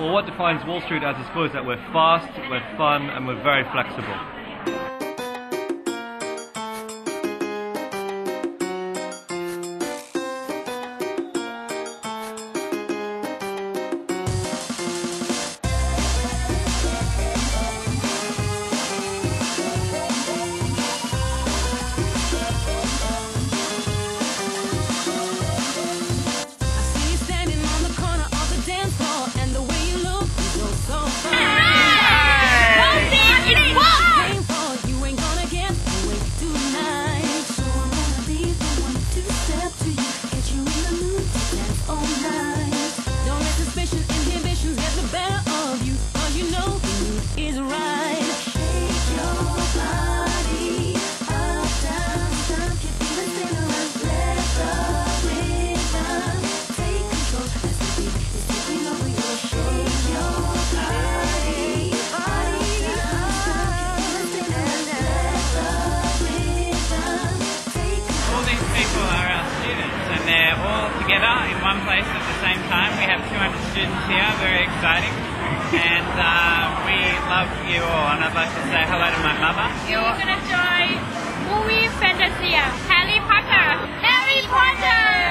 Well, what defines Wall Street as a school is that we're fast, we're fun, and we're very flexible. They're all together in one place at the same time. We have 200 students here, very exciting, and we love you all. And I'd like to say hello to my mother. You're going to join movie Fantasia, Harry Potter. Harry Potter!